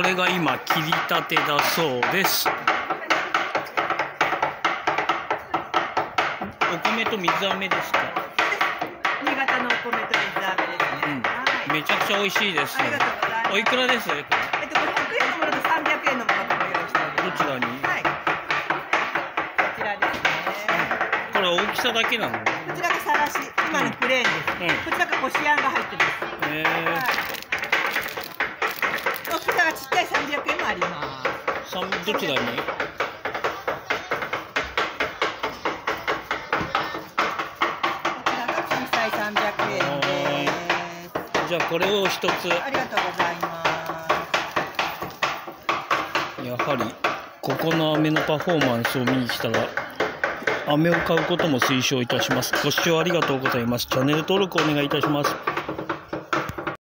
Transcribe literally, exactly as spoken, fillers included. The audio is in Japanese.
れが今切りたてだそうです。お米と水飴ですか？ 新潟のお米と水飴ですね。うん、 はい、めちゃくちゃ美味しいです。ありがとうございます。おいくらです？えっと、 えっと、ひゃくえんのものとさんびゃくえんのものとご用意しております。 どちらに？ はい。こちらですね。 これ大きさだけなの？こちらがさらし、今のプレーンです。うん、こちらがこしあんが入ってます。へえ。はい、大きさがちっちゃいさんびゃくえんもあります。 どちらに？ さんびゃくえんです。 じゃあこれを一つ。 ありがとうございます。 やはりここの飴のパフォーマンスを見に来たら飴を買うことも推奨いたします。ご視聴ありがとうございます。チャンネル登録お願いいたします。